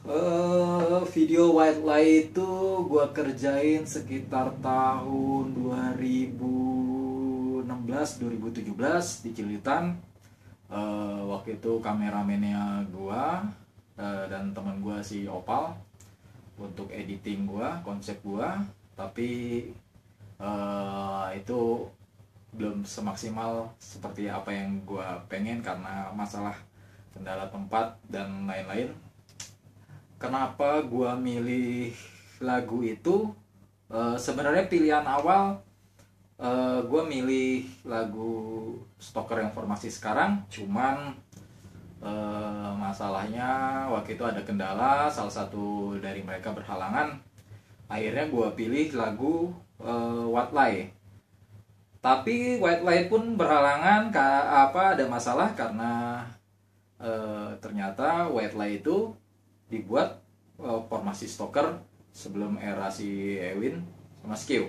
Video white light itu gua kerjain sekitar tahun 2016-2017 di Cilitan. Waktu itu kameramennya gua dan teman gua si Opal untuk editing gua, konsep gua. Tapi itu belum semaksimal seperti apa yang gua pengen karena masalah kendala tempat dan lain-lain. Kenapa gua milih lagu itu? Sebenarnya pilihan awal gua milih lagu Stalker yang formasi sekarang, cuman masalahnya waktu itu ada kendala, salah satu dari mereka berhalangan. Akhirnya gua pilih lagu White Light. Tapi White Light pun berhalangan, ada masalah karena ternyata White Light itu dibuat formasi Stalker sebelum era si Ewin sama Skill.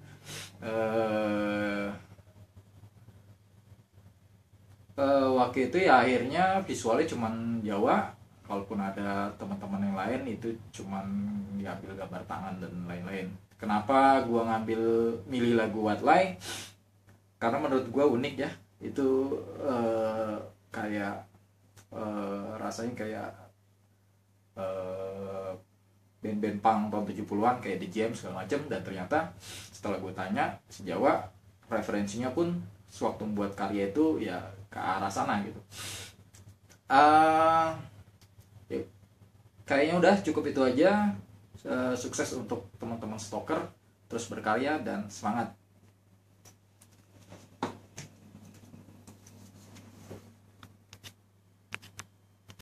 Waktu itu ya akhirnya visualnya cuman Jawa, kalaupun ada teman-teman yang lain itu cuman diambil gambar tangan dan lain-lain. Kenapa gua milih lagu White Light? Karena menurut gua unik ya, itu kayak rasanya kayak band-band punk tahun 70-an kayak The Jam segala macam. Dan ternyata setelah gue tanya, si Jawa referensinya pun sewaktu membuat karya itu ya ke arah sana gitu. Ya, kayaknya udah cukup itu aja. Sukses untuk teman-teman Stalker, terus berkarya dan semangat.